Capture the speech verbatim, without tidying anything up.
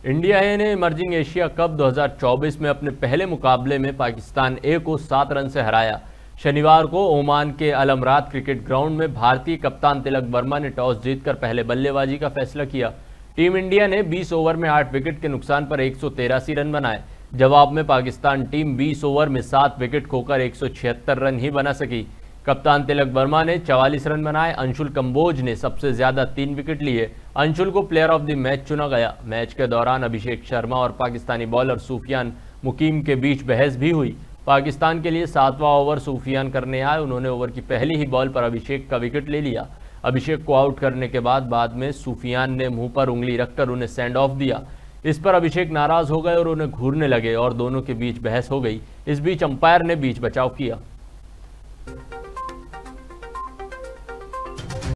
India ए ने emerging Asia cup दो हज़ार चौबीस में अपने पहले मुकाबले में पाकिस्तान ए को सात रन से हराया। शनिवार को ओमान के अल अमरात क्रिकेट ग्राउंड में भारतीय कप्तान तिलक वर्मा ने टॉस जीतकर पहले बल्लेबाजी का फैसला किया। टीम इंडिया ने बीस ओवर में आठ विकेट के नुकसान पर एक सौ तिरासी रन बनाए। जवाब में पाकिस्तान टीम बीस ओवर में सात विकेट खोकर एक सौ छिहत्तर रन ही बना सकी। कप्तान तिलक वर्मा ने चवालीस रन बनाए। अंशुल कंबोज ने सबसे ज्यादा तीन विकेट लिए। अंशुल को प्लेयर ऑफ द मैच चुना गया। मैच के दौरान अभिषेक शर्मा और पाकिस्तानी बॉलर सूफियान मुकीम के बीच बहस भी हुई। पाकिस्तान के लिए सातवां ओवर सूफियान करने आए। उन्होंने ओवर की पहली ही बॉल पर अभिषेक का विकेट ले लिया। अभिषेक को आउट करने के बाद बाद में सूफियान ने मुंह पर उंगली रखकर उन्हें सेंड ऑफ दिया। इस पर अभिषेक नाराज हो गए और उन्हें घूरने लगे और दोनों के बीच बहस हो गई। इस बीच अंपायर ने बीच बचाव किया।